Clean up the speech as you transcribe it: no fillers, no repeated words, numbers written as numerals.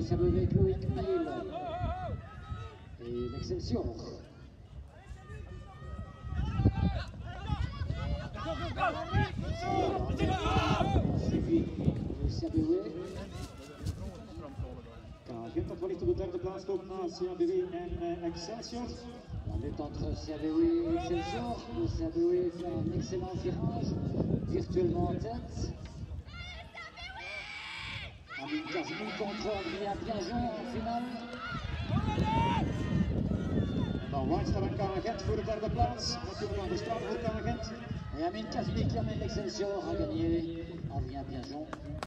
du Sablé avec Loïc Mail et l'Excelsior. Suivi de Sablé. Ginter voor de derde plaats komt na CABW en Excelsior. La lutte entre CABW et Excelsior. Le CABW fait un excellent virage, virtuellement en tête. Amine Kazmi contre Adrien Piajon en finale. En dan Whitestar en KA Gent voor de derde plaats. Natuurlijk aan de start voor KA Gent. Et Amine Kazmi qui amène l'Excelsior à gagner. Adrien Piajon.